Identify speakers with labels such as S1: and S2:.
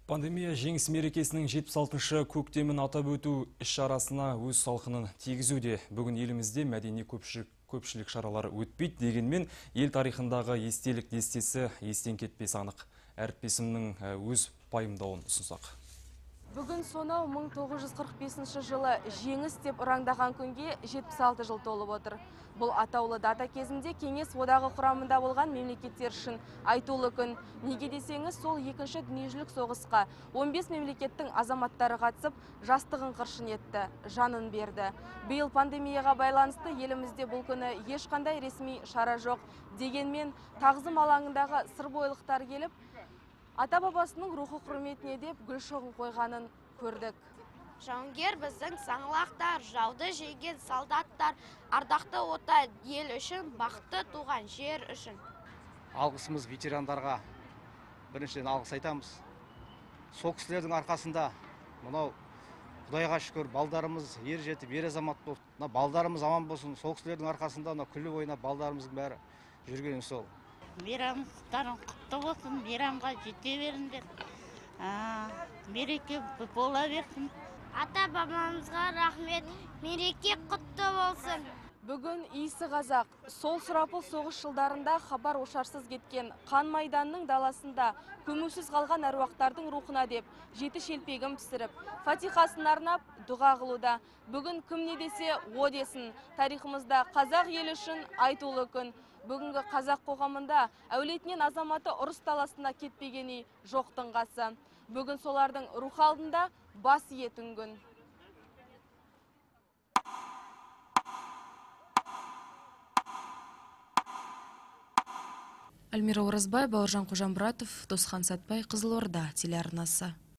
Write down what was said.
S1: Пандемия жеңіс мерекесінің 76-шы көктемін атап өту іс-шарасына өз салқынын тигізуде. Бүгін елімізде мәдени көпшілік шаралары өтпейді дегенмен, ел тарихындағы естелік дестесі естен кетпес анық. Әріптесімнің өз пайымдауын ұсынсақ.
S2: Бүгін сонау 1945 жылы жеңіс деп ұраңдаған күнге 76 жыл толып отыр. Бұл атаулы дата кезінде Кеңес одағы құрамында болған мемлекеттер үшін айтулы күн. Неге десеңіз, сол екінші дүниежүзілік соғысқа 15 мемлекеттің азаматтары қатысып, жастығын қыршын етті, жанын берді. Биыл пандемияға байланысты елімізде бұл күні ешқандай ресми шара жоқ. Дегенмен, тағзым алаңындағы сырбойлықтар келіп, ата-бабасының рухы құрметіне деп гүл шоғын қойғанын көрдік.
S3: Жауынгер біздің саңлақтар, жауды жеңген солдаттар, ардақты ота ел үшін, бақытты туған жер үшін.
S4: Алғысымыз ветерандарға біріншіден алғыс айтамыз. Сол кісілердің арқасында мынау Құдайға шүкір балдарымыз ер жетіп, ер азамат болды. Балдарымыз аман болсын. Сол кісілердің арқасында күліп ойнап балдарымыздың бәрі жүргені сол.
S5: Мейрамдарың құтты болсын, мейрамға жете беріңдер. Мереке бола берсін.
S3: Ата-бабамызға рахмет, мереке құтты болсын.
S2: Бүгін иісі қазақ, сол сұрапыл соғыс жылдарында хабар ошарсыз кеткен қан майданның даласында көмусіз қалған әруақтардың рухына деп жеті шелпегін пісіріп, фатихасын арнап дұға қылуда. Бүгін кім не десе о десін, тарихымызда қазақ елі үшін айтулы күн. Бүгінгі қазақ қоғамында әулетінен азаматы ұрыс таласына кетпегені жоқтың қасы. Бүгін солардың рух алдында бас иетін күн.
S6: Альмира Оразбай, Бауыржан Қожамбұратов, Досхан Сатбай, Қызылорда телеарнасы.